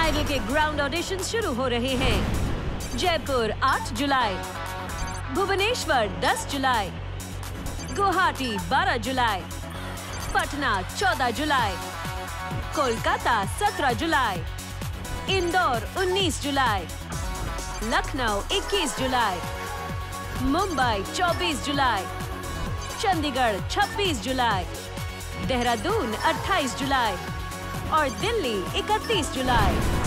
Idol के ground audition शुरू हो रहे हैं। जयपुर 8 जुलाई, भुवनेश्वर 10 जुलाई, गुवाहाटी 12 जुलाई, पटना 14 जुलाई, कोलकाता 17 जुलाई, इंदौर 19 जुलाई, लखनऊ 21 जुलाई, मुंबई 24 जुलाई, चंडीगढ़ 26 जुलाई, देहरादून 28 जुलाई और दिल्ली 31 जुलाई।